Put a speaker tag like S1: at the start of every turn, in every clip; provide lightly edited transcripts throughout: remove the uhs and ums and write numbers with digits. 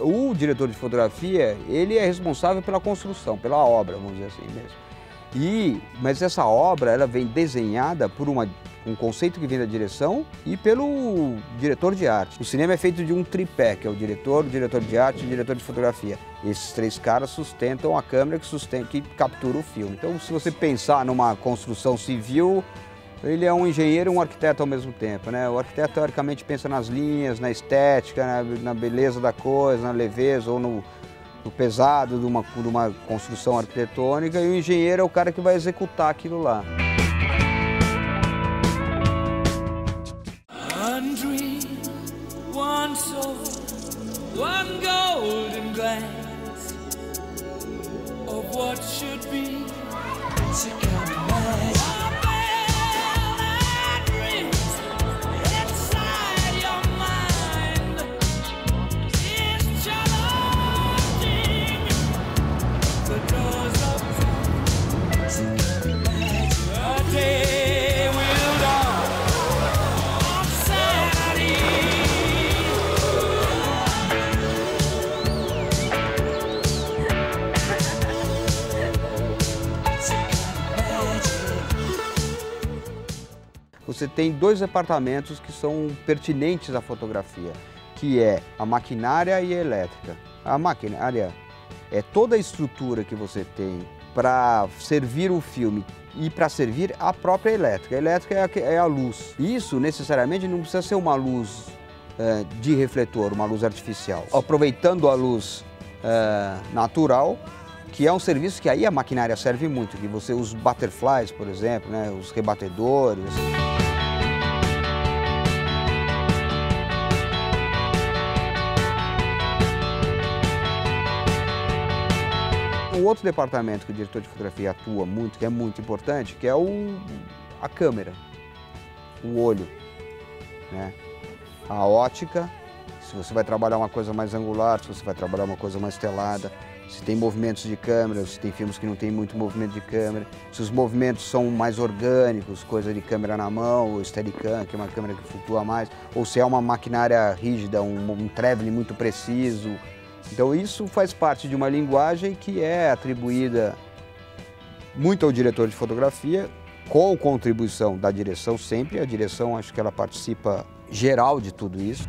S1: O diretor de fotografia, ele é responsável pela construção, pela obra, vamos dizer assim mesmo. Mas essa obra, ela vem desenhada por um conceito que vem da direção e pelo diretor de arte. O cinema é feito de um tripé, que é o diretor de arte e o diretor de fotografia. Esses três caras sustentam a câmera que captura o filme. Então, se você pensar numa construção civil, ele é um engenheiro e um arquiteto ao mesmo tempo, né? O arquiteto, teoricamente, pensa nas linhas, na estética, na beleza da coisa, na leveza ou no pesado de uma construção arquitetônica, e o engenheiro é o cara que vai executar aquilo lá.
S2: One dream, one soul, one golden glance of what should be. It's a kind of magic.
S1: Você tem dois departamentos que são pertinentes à fotografia, que é a maquinária e a elétrica. A maquinária é toda a estrutura que você tem para servir o filme e para servir a própria elétrica. A elétrica é a luz. Isso necessariamente não precisa ser uma luz de refletor, uma luz artificial. Aproveitando a luz natural, que é um serviço que aí a maquinária serve muito, que você os butterflies, por exemplo, né, os rebatedores. Um outro departamento que o diretor de fotografia atua muito, que é muito importante, que é a câmera, o olho, né? A ótica, se você vai trabalhar uma coisa mais angular, se você vai trabalhar uma coisa mais telada, se tem movimentos de câmera, se tem filmes que não tem muito movimento de câmera, se os movimentos são mais orgânicos, coisa de câmera na mão, ou Steadicam, que é uma câmera que flutua mais, ou se é uma maquinária rígida, um traveling muito preciso. Então isso faz parte de uma linguagem que é atribuída muito ao diretor de fotografia, com contribuição da direção sempre. A direção, acho que ela participa geral de tudo isso.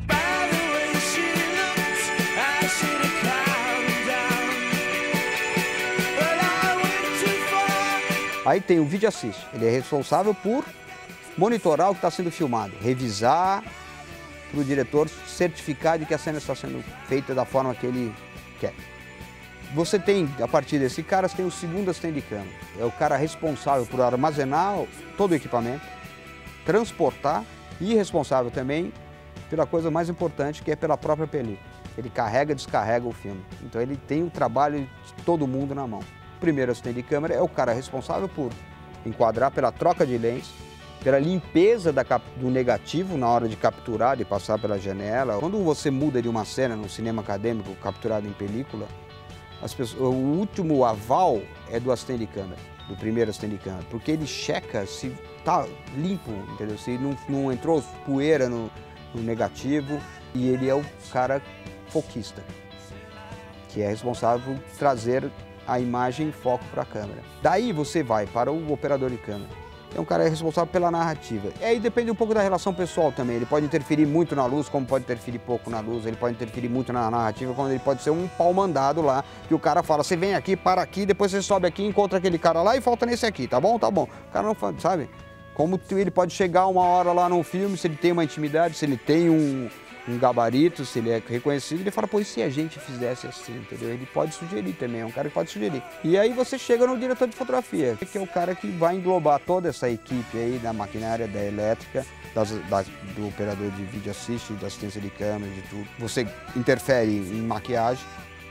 S1: Aí tem o Video Assist, ele é responsável por monitorar o que está sendo filmado, revisar, para o diretor certificar de que a cena está sendo feita da forma que ele quer. Você tem, a partir desse cara, você tem o segundo assistente de câmera. É o cara responsável por armazenar todo o equipamento, transportar e responsável também pela coisa mais importante, que é pela própria película. Ele carrega e descarrega o filme. Então ele tem o trabalho de todo mundo na mão. O primeiro assistente de câmera é o cara responsável por enquadrar pela troca de lentes, pela limpeza do negativo na hora de capturar, de passar pela janela. Quando você muda de uma cena no cinema acadêmico capturado em película, o último aval é do assistente de câmera, do primeiro assistente de câmera, porque ele checa se está limpo, entendeu? Se não entrou poeira no negativo, e ele é o cara foquista, que é responsável por trazer a imagem em foco para a câmera. Daí você vai para o operador de câmera. É um cara responsável pela narrativa. E aí depende um pouco da relação pessoal também. Ele pode interferir muito na luz, como pode interferir pouco na luz. Ele pode interferir muito na narrativa, quando ele pode ser um pau mandado lá, que o cara fala, você vem aqui, para aqui, depois você sobe aqui, encontra aquele cara lá e falta nesse aqui, tá bom? Tá bom. O cara não fala, sabe? Como ele pode chegar uma hora lá num filme, se ele tem uma intimidade, se ele tem um gabarito, se ele é reconhecido, ele fala, pô, e se a gente fizesse assim, entendeu? Ele pode sugerir também, é um cara que pode sugerir. E aí você chega no diretor de fotografia, que é o cara que vai englobar toda essa equipe aí da maquinária, da elétrica, do operador de vídeo assist, da assistência de câmera, de tudo. Você interfere em maquiagem,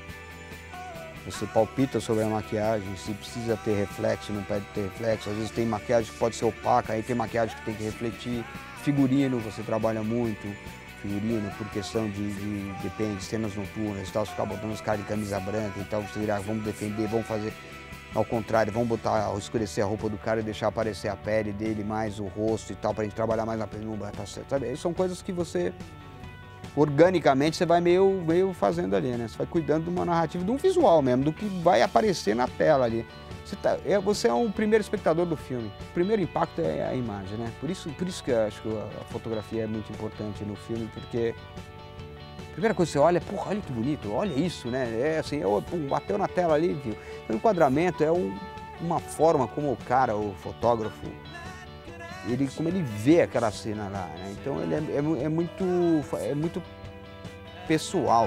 S1: você palpita sobre a maquiagem, se precisa ter reflexo, não pode ter reflexo. Às vezes tem maquiagem que pode ser opaca, aí tem maquiagem que tem que refletir. Figurino, você trabalha muito. Figurino, por questão depende, cenas noturnas e tal, ficar botando os caras de camisa branca e tal, você virar, vamos defender, vamos fazer ao contrário, vamos escurecer a roupa do cara e deixar aparecer a pele dele, mais o rosto e tal, pra gente trabalhar mais na penumbra, tá certo? Sabe? São coisas que você organicamente você vai meio fazendo ali, né? Você vai cuidando de uma narrativa, de um visual mesmo, do que vai aparecer na tela ali. Você é um primeiro espectador do filme. O primeiro impacto é a imagem, né? Por isso que eu acho que a fotografia é muito importante no filme, porque a primeira coisa que você olha é, porra, olha que bonito, olha isso, né? É assim, bateu na tela ali, viu? Então, o enquadramento é uma forma como o cara, o fotógrafo, como ele vê aquela cena lá, né? Então ele é muito pessoal.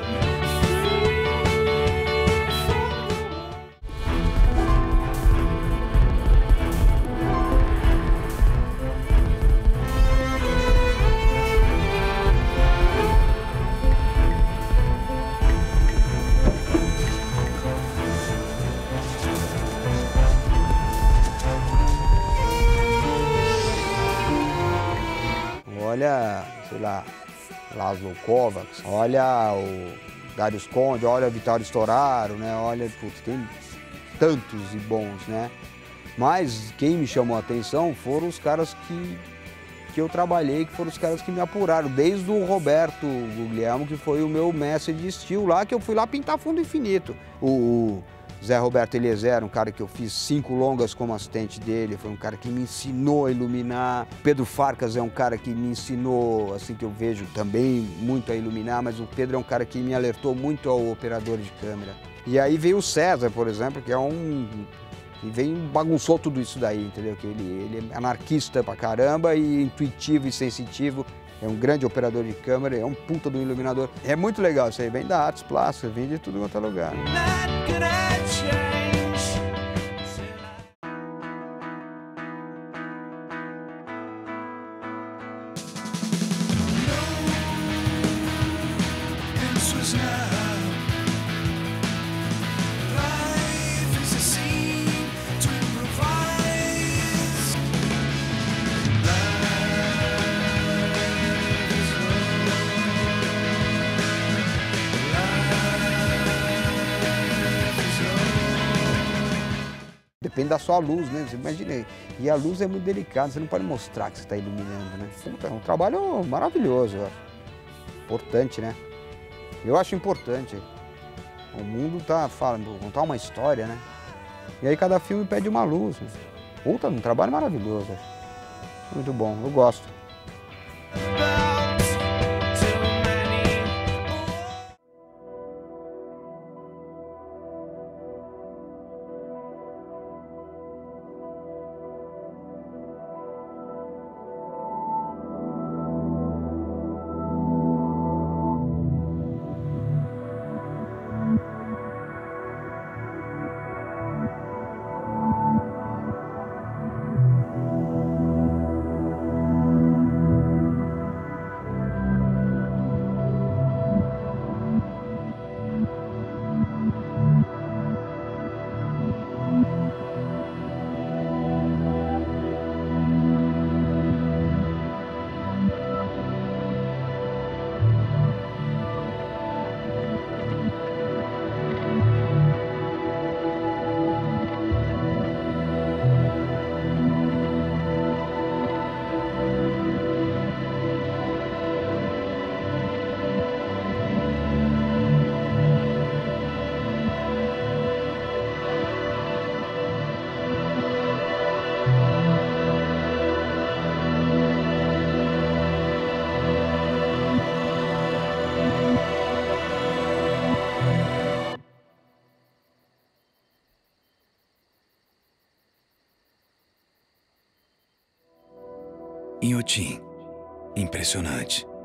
S1: Olha, sei lá, Laszlo Kovacs, olha o Darius Conde, olha o Vittorio Storaro, né? Olha, putz, tem tantos e bons, né? Mas quem me chamou a atenção foram os caras que eu trabalhei, que foram os caras que me apuraram, desde o Roberto Guglielmo, que foi o meu mestre de estilo lá, que eu fui lá pintar fundo infinito. O Zé Roberto Eliezer, um cara que eu fiz 5 longas como assistente dele, foi um cara que me ensinou a iluminar. Pedro Farcas é um cara que me ensinou, assim, que eu vejo também muito a iluminar, mas o Pedro é um cara que me alertou muito ao operador de câmera. E aí veio o César, por exemplo, que é que bagunçou tudo isso daí, entendeu? Que ele é anarquista pra caramba e intuitivo e sensitivo. É um grande operador de câmera, é um puta do iluminador. É muito legal isso aí, vem da artes plásticas, vem de tudo quanto é lugar. Depende da sua luz, né? Você imagina, e a luz é muito delicada, você não pode mostrar que você está iluminando, né? Puta, é um trabalho maravilhoso, eu acho. Importante, né? Eu acho importante. O mundo tá falando, contar uma história, né? E aí cada filme pede uma luz. Né? Puta, um trabalho maravilhoso, eu acho. Muito bom, eu gosto.
S2: Inhotim, impressionante.